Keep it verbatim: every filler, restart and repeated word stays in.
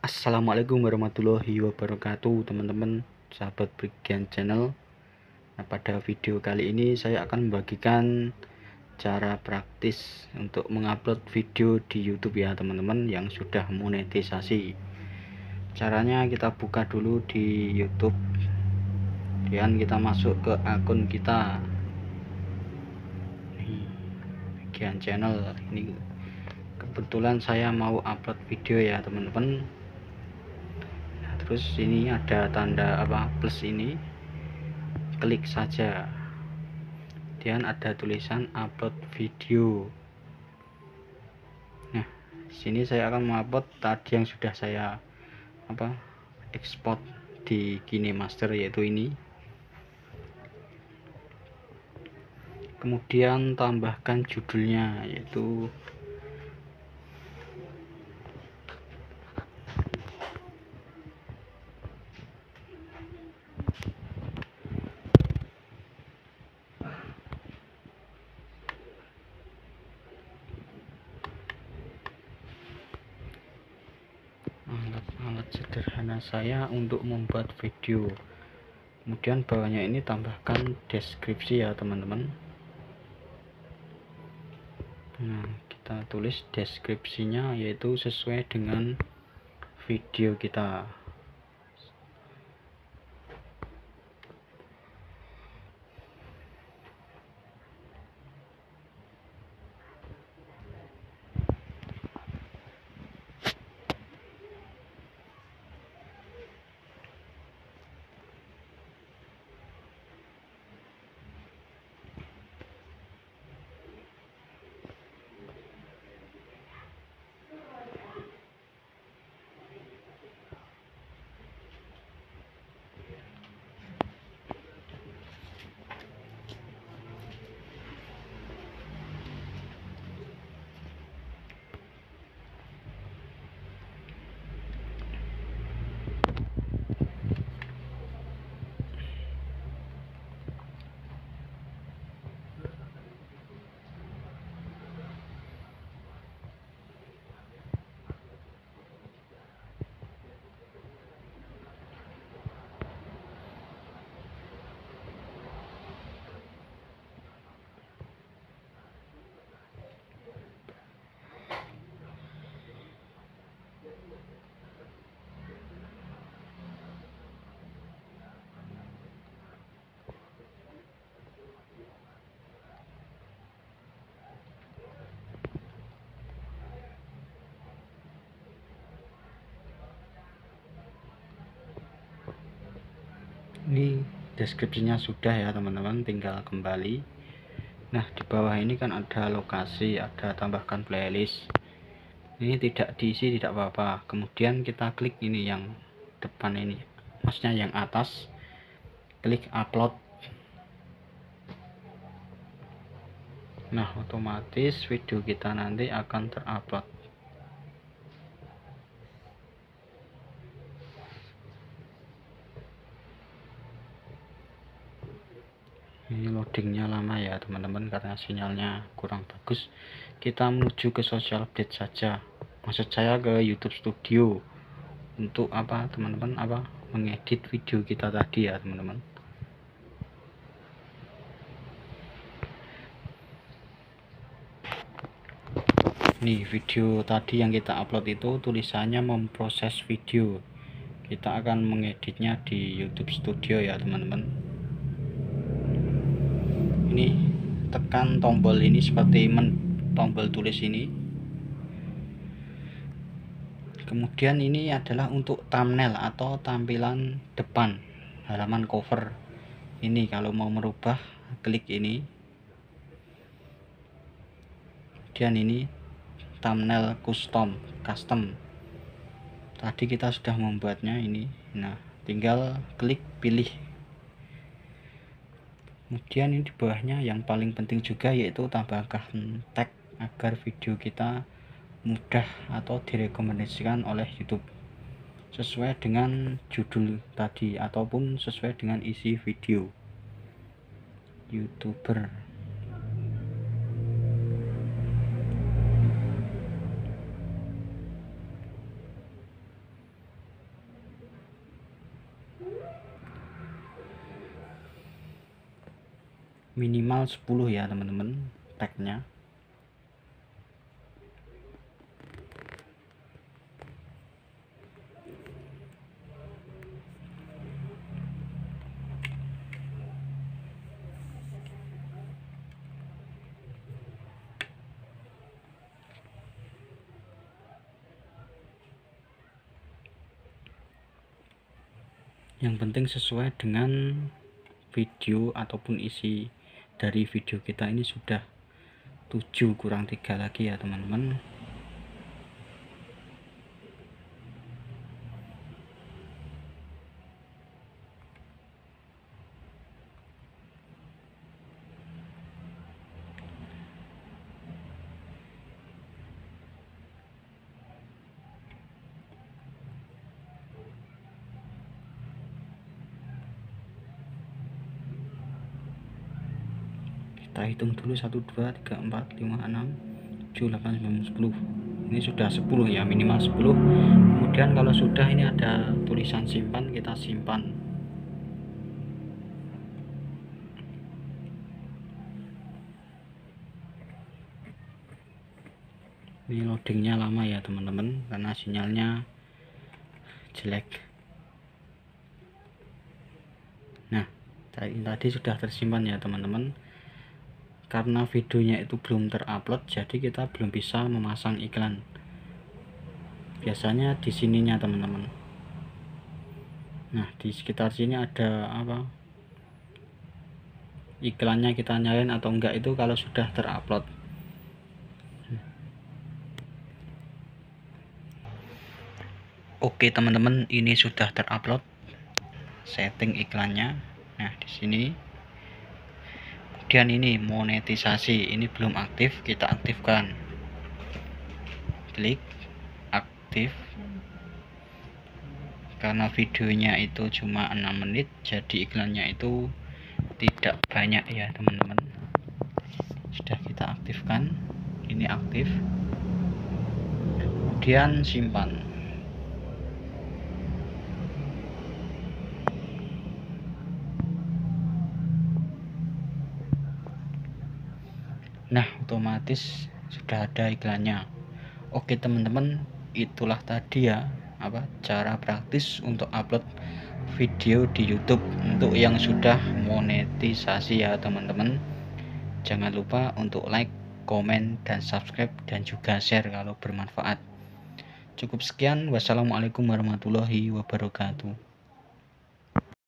Assalamualaikum warahmatullahi wabarakatuh, teman-teman sahabat Brigian Channel. Nah, pada video kali ini saya akan membagikan cara praktis untuk mengupload video di YouTube ya teman-teman yang sudah monetisasi. Caranya kita buka dulu di YouTube, kemudian kita masuk ke akun kita, nih, Brigian Channel. Ini kebetulan saya mau upload video ya teman-teman. Terus ini ada tanda apa plus ini, klik saja, kemudian ada tulisan upload video. Nah, sini saya akan mengupload tadi yang sudah saya apa ekspor di KineMaster, yaitu ini. Kemudian tambahkan judulnya, yaitu alat-alat sederhana saya untuk membuat video. Kemudian bawahnya ini tambahkan deskripsi ya teman-teman. Nah, kita tulis deskripsinya yaitu sesuai dengan video kita. Ini deskripsinya sudah ya teman-teman, tinggal kembali. Nah, di bawah ini kan ada lokasi, ada tambahkan playlist. Ini tidak diisi tidak apa-apa. Kemudian kita klik ini yang depan ini, maksudnya yang atas, klik upload. Nah, otomatis video kita nanti akan terupload. Ini loadingnya lama ya teman-teman karena sinyalnya kurang bagus. Kita menuju ke social update saja, maksud saya ke YouTube Studio, untuk apa teman-teman, apa mengedit video kita tadi ya teman-teman. Nih, video tadi yang kita upload itu tulisannya memproses video. Kita akan mengeditnya di YouTube Studio ya teman-teman. Ini tekan tombol ini seperti men, tombol tulis ini. Kemudian ini adalah untuk thumbnail atau tampilan depan halaman cover. Ini kalau mau merubah, klik ini. Kemudian ini thumbnail custom custom. Tadi kita sudah membuatnya ini. Nah, tinggal klik pilih. Kemudian ini di bawahnya yang paling penting juga, yaitu tambahkan tag agar video kita mudah atau direkomendasikan oleh YouTube sesuai dengan judul tadi ataupun sesuai dengan isi video YouTuber. minimal sepuluh ya teman-teman tagnya. Yang penting sesuai dengan video ataupun isi dari video kita ini sudah tujuh kurang tiga lagi ya teman-teman. Kita hitung dulu satu dua tiga empat lima enam tujuh delapan sembilan sepuluh. Ini sudah sepuluh ya, minimal sepuluh. Kemudian kalau sudah ini ada tulisan simpan, kita simpan. Ini loadingnya lama ya teman-teman karena sinyalnya jelek. Nah, tadi sudah tersimpan ya teman-teman. Karena videonya itu belum terupload, jadi kita belum bisa memasang iklan. Biasanya di sininya teman-teman. Nah, di sekitar sini ada apa? Iklannya kita nyalain atau enggak itu kalau sudah terupload. Oke teman-teman, ini sudah terupload setting iklannya. Nah, di sini. Kemudian ini monetisasi, ini belum aktif, kita aktifkan. Klik aktif. Karena videonya itu cuma enam menit, jadi iklannya itu tidak banyak ya teman-teman. Sudah kita aktifkan, ini aktif. Kemudian simpan. Nah, otomatis sudah ada iklannya. Oke teman-teman, itulah tadi ya apa cara praktis untuk upload video di YouTube untuk yang sudah monetisasi ya teman-teman. Jangan lupa untuk like, komen, dan subscribe, dan juga share kalau bermanfaat. Cukup sekian, wassalamualaikum warahmatullahi wabarakatuh.